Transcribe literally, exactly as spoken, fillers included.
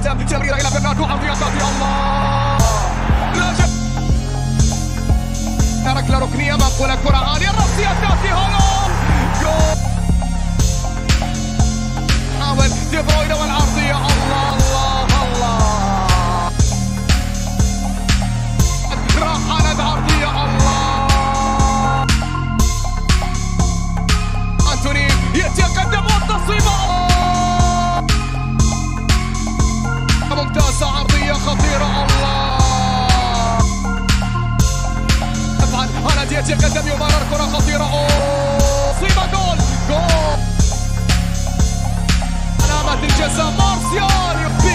الجزم تمريره الى برناردو عرضيه خاطئه الله ركله ركنيه منقوله كره عاليه الرأسية تاتي هالاند جول حاول دي بروين والعرضيه الله الله الله رحلت عرضيه الله أنتوني يتقدم والتصويبه ممتازه عرضيه خطيره الله هالاند يتقدم يمرر كرة خطيرة اوه صيبة جول جول علامة الجزاء مارسيال